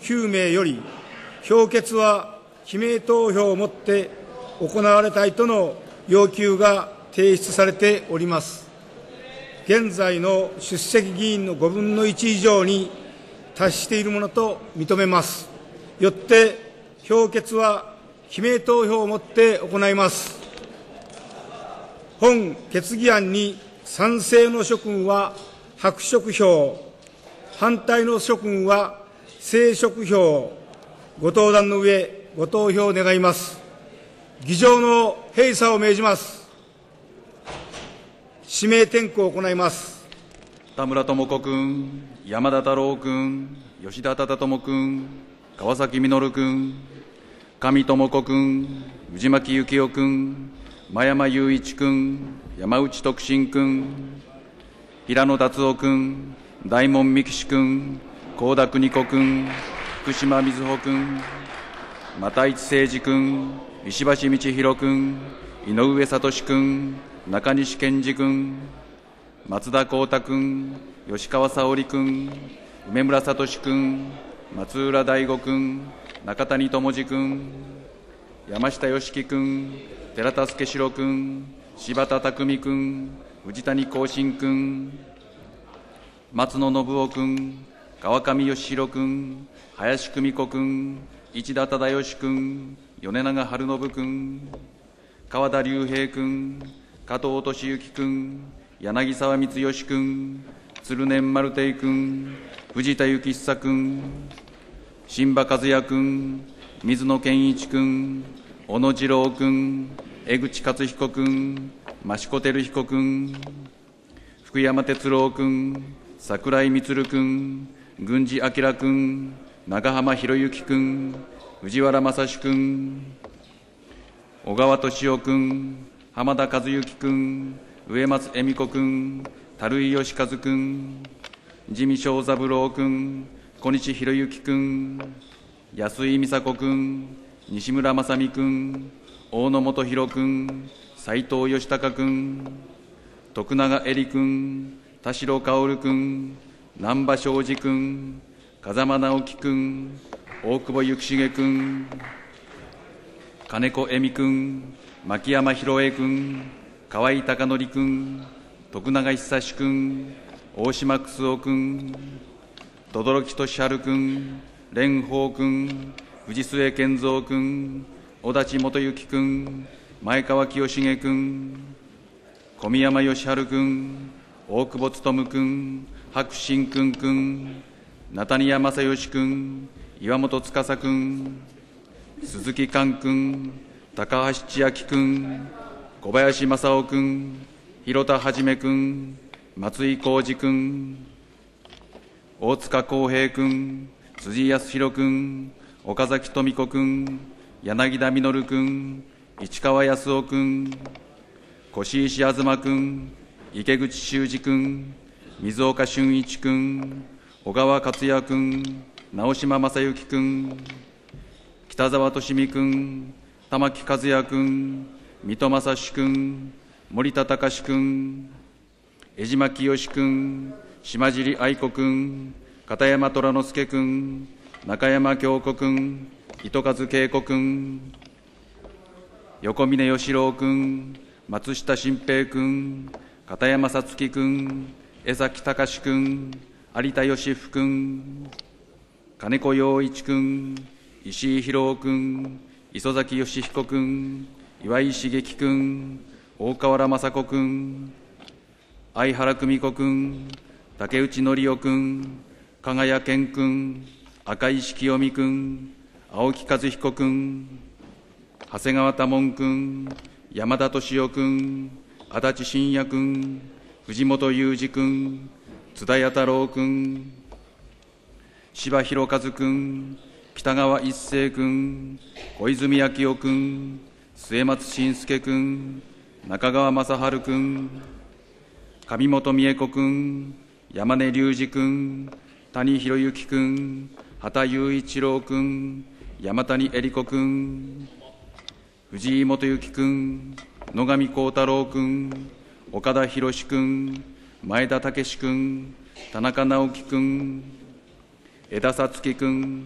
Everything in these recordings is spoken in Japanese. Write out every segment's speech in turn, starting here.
9名より、評決は記名投票をもって行われたいとの要求が提出されております。現在の出席議員の5分の1以上に達しているものと認めます。よって、評決は記名投票をもって行います。本決議案に賛成の諸君は白色票、反対の諸君は青色票をご登壇の上、ご投票願います。議場の閉鎖を命じます。指名点呼を行います。 田村智子君、山田太郎君、吉田忠智君、川崎実君、上智子君、藤巻幸夫君、真山雄一君、山内徳信君、平野達夫君、大門美喜君、幸田邦子君、福島瑞穂君、又市誠二君、石橋道弘君、井上聡君、中西健二君、松田幸太君、吉川沙織君、梅村聡君、松浦大吾君、中谷智次君、山下良樹君、寺田助史君、柴田匠君、藤谷幸信君、松野信夫君、川上義弘君、林久美子君、市田忠義君、米長春信君、川田隆平君、加藤俊之君、柳沢光義君、鶴年丸定君、藤田幸久君、新馬和也君、水野健一君、小野次郎君、江口克彦君、益子照彦君、福山哲郎君、櫻井充君、郡司彰君、長浜博之君、藤原正史君、小川敏夫君、浜田和之君、植松恵美子君、樽井義和君、地味正三郎君、小西博之君、安井美佐子君、西村正美君、大野元弘君、斉藤義孝君、徳永恵里君、田代薫君、難波正二君、風間直樹君、大久保幸重君、金子恵美君、牧山博恵君、河合貴則君、徳永久志君、大島楠夫君、轟俊治君、蓮舫君、藤末健三君、小立元幸君、前川清重君、小宮山義治君、大久保勉君、白新君、名谷山正義君、岩本司君、鈴木寛君、高橋千秋君、小林正夫君、広田はじめ君、松井浩二君、大塚康平君、辻康弘君、岡崎富子君、柳田実君、市川康夫君、越石東君、池口修二君、水岡俊一君、小川克也君、直島正幸君、北沢利美君、玉木和也君、水戸正史君、森田隆君、江島清君、島尻愛子君、片山虎之助君、中山京子君、糸数恵子君、横峯義郎君、松下新平君、片山さつき君、江崎隆君、有田義夫君、金子陽一君、石井博夫君、磯崎義彦君、岩井茂樹君、大河原雅子君、相原久美子君、竹内則夫君、加賀谷健君、赤石清美君、青木和彦君、長谷川多門君、山田敏夫君、足立信也君、藤本裕二君、津田弥太郎君、柴弘和君、北川一生君、小泉昭夫君、末松信介君、中川正治君、上本美恵子君、山根隆二君、谷博之君、畑雄一郎君、山谷恵里子君、藤井元幸君、野上幸太郎君、岡田博君、前田武君、田中直樹君、江田さつき君、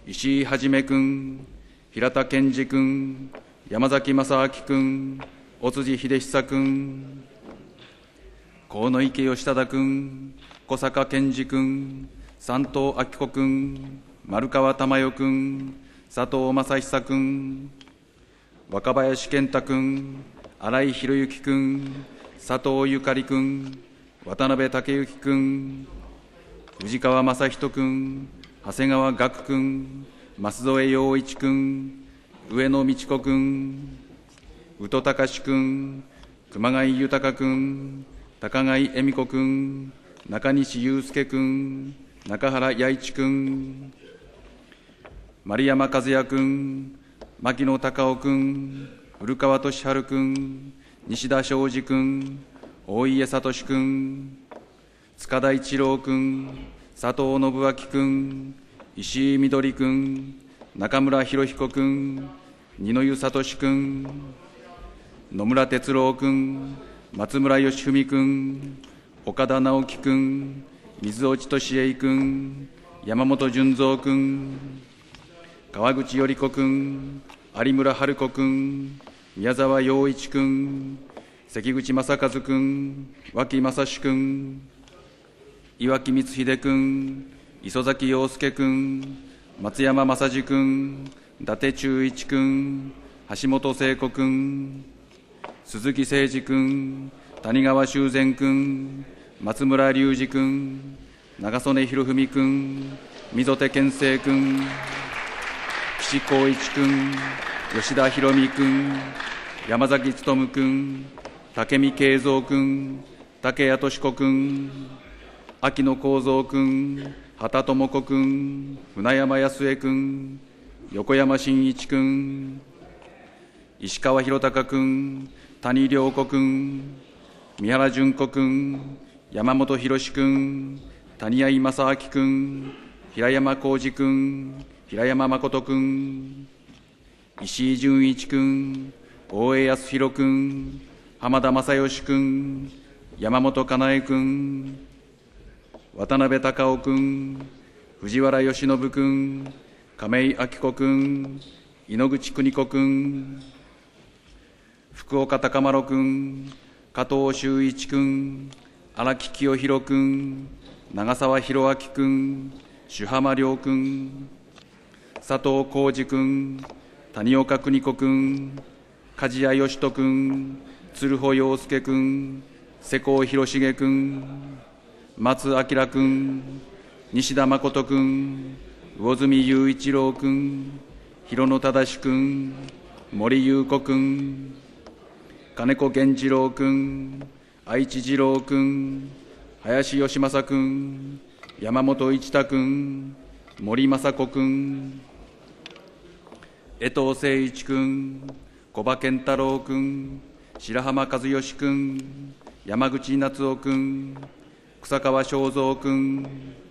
石井はじめ君、平田健二君、山崎正明君、尾辻秀久君、河池義忠君、小坂健二君、山東明子君、丸川珠代君、佐藤正久君、若林健太君、新井博之君、佐藤ゆかり君、渡辺武之君、藤川正人君、長谷川岳君、舛添陽一君、上野道子君、宇都隆君、熊谷豊君、高貝恵美子君、中西祐介君、中原弥一君、丸山和也君、牧野隆夫君、古川俊治君、西田昌司君、大家聡君、塚田一郎君、佐藤信明君、石井みどり君、中村博彦君、二之湯聡君、野村哲郎君、松村義文君、岡田直樹君、水落俊恵君、山本淳三君、川口頼子君、有村春子君、宮沢洋一君、関口正和君、脇正志君、岩木光秀君、磯崎陽介君、松山正治君、伊達忠一君、橋本聖子君、鈴木誠二君、谷川修善君、松村隆二君、長曽根博文君、溝手健生君、岸光一君、吉田博美君、山崎努君、武見敬三君、竹谷敏子君、秋野幸三君、畑智子君、船山康江君、横山真一君、石川博隆君、谷良子君、三原淳子君、山本博君、谷合正明君、平山浩二君、平山誠君、石井純一君、大江康弘君、浜田正義君、山本かなえ君、渡辺隆夫君、藤原義信君、亀井明子君、井ノ口邦子君、福岡貴麿君、加藤修一君、荒木清弘君、長澤弘明君、朱浜亮君、佐藤浩二君、谷岡邦子君、梶谷義人君、鶴穂洋介君、瀬古広重君、松明君、西田誠君、魚住雄一郎君、広野忠君、森優子君、金子源次郎君、愛知次郎君、林義正君、山本一太君、森雅子君、江藤誠一君、小葉健太郎君、白浜和義君、山口夏夫君、草川正三君、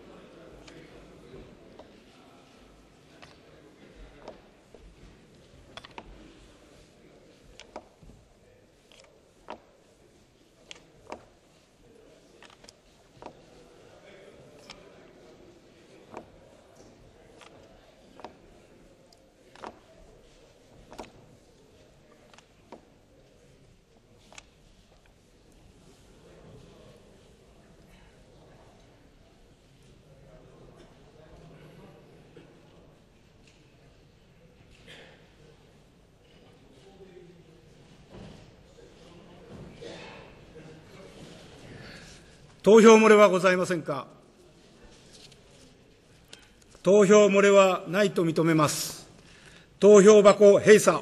投票漏れはございませんか。投票漏れはないと認めます。投票箱閉鎖。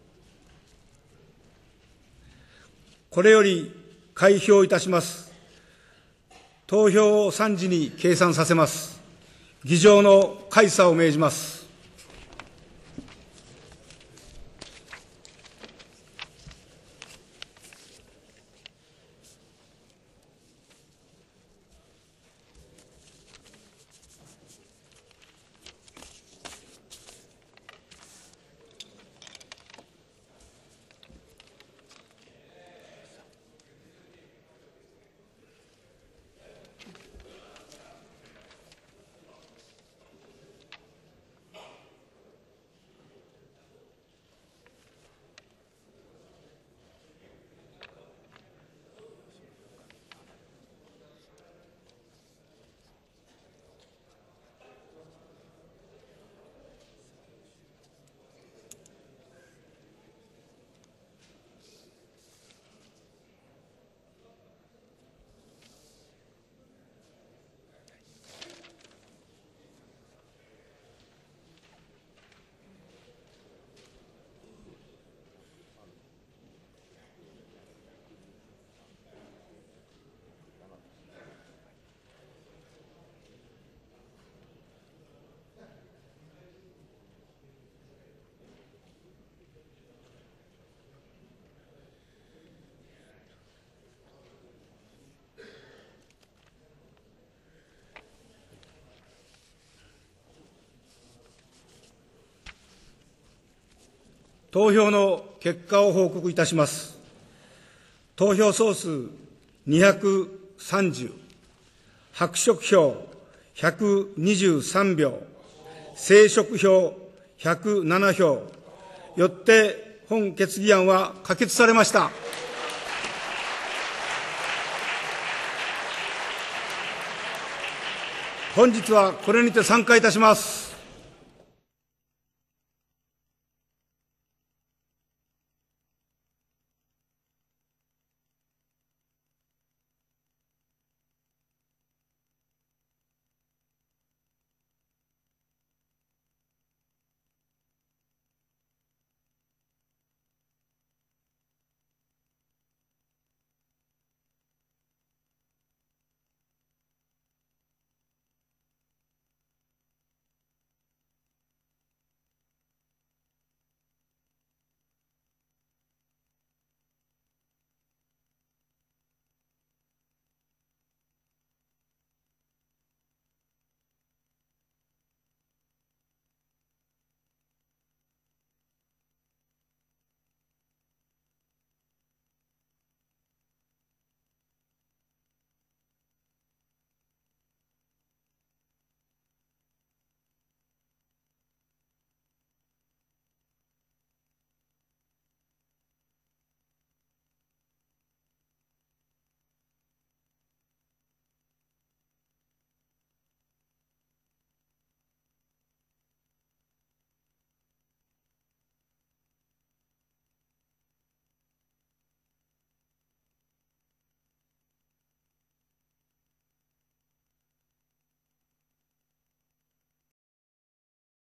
これより開票いたします。投票を3時に計算させます。議場の開鎖を命じます。 投票の結果を報告いたします。投票総数230、白色票123票、青色票107票。よって本決議案は可決されました。本日はこれにて散会いたします。